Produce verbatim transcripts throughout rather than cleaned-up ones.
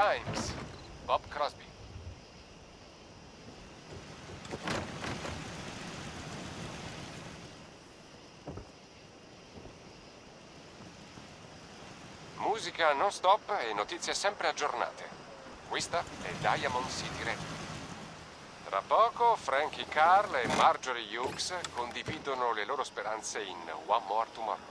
times. Bob Crosby. Musica non stop e notizie sempre aggiornate. Questa è Diamond City Radio. Tra poco Frankie Carl e Marjorie Hughes condividono le loro speranze in One More Tomorrow.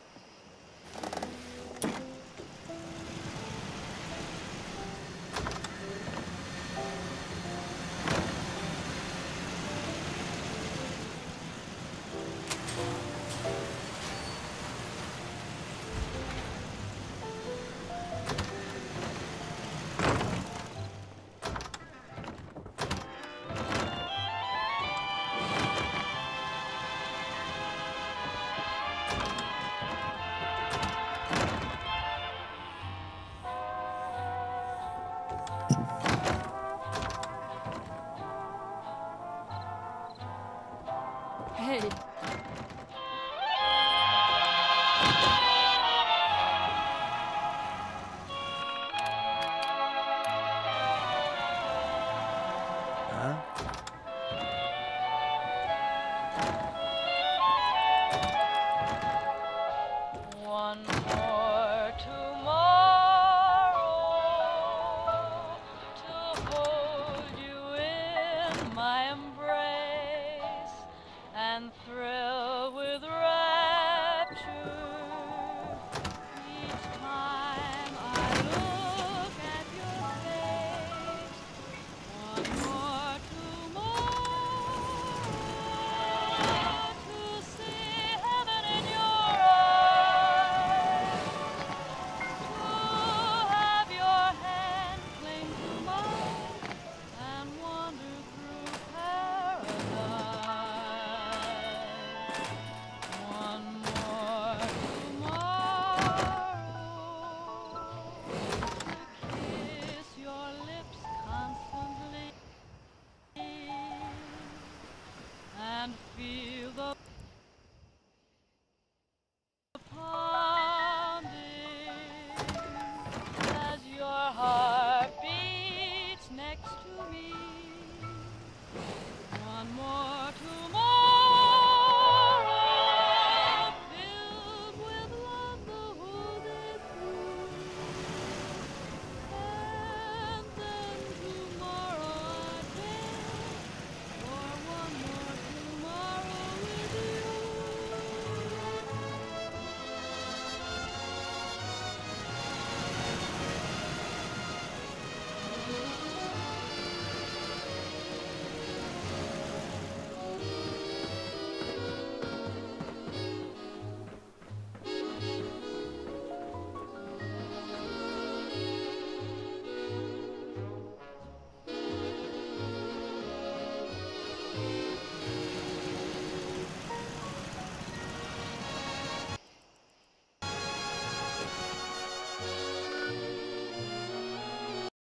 Hey. One more tomorrow to hold you in my embrace and thrill with rapture each time I look at your face. One more tomorrow to see heaven in your eyes, to have your hand cling to mine and wander through paradise. One more tomorrow to kiss your lips constantly and feel the